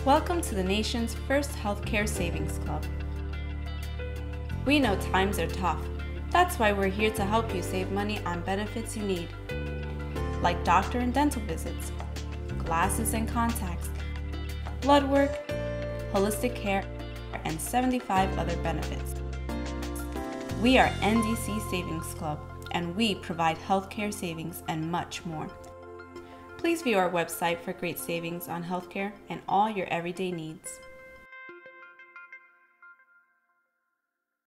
Welcome to the nation's first healthcare savings club. We know times are tough. That's why we're here to help you save money on benefits you need, like doctor and dental visits, glasses and contacts, blood work, holistic care, and 75 other benefits. We are NDC Savings Club, and we provide healthcare savings and much more. Please view our website for great savings on healthcare and all your everyday needs.